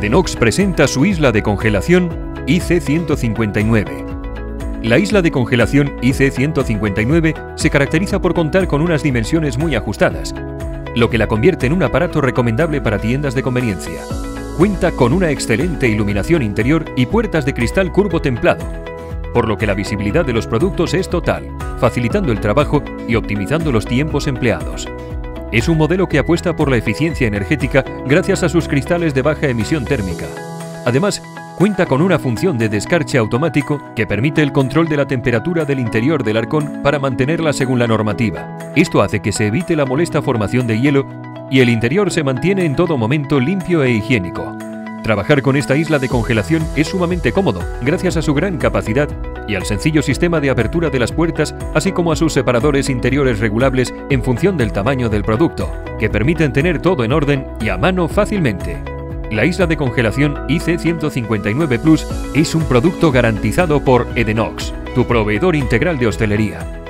Edenox presenta su isla de congelación IC159. La isla de congelación IC159 se caracteriza por contar con unas dimensiones muy ajustadas, lo que la convierte en un aparato recomendable para tiendas de conveniencia. Cuenta con una excelente iluminación interior y puertas de cristal curvo templado, por lo que la visibilidad de los productos es total, facilitando el trabajo y optimizando los tiempos empleados. Es un modelo que apuesta por la eficiencia energética gracias a sus cristales de baja emisión térmica. Además, cuenta con una función de descarche automático que permite el control de la temperatura del interior del arcón para mantenerla según la normativa. Esto hace que se evite la molesta formación de hielo y el interior se mantiene en todo momento limpio e higiénico. Trabajar con esta isla de congelación es sumamente cómodo, gracias a su gran capacidad y al sencillo sistema de apertura de las puertas, así como a sus separadores interiores regulables en función del tamaño del producto, que permiten tener todo en orden y a mano fácilmente. La isla de congelación IC159 Plus es un producto garantizado por Edenox, tu proveedor integral de hostelería.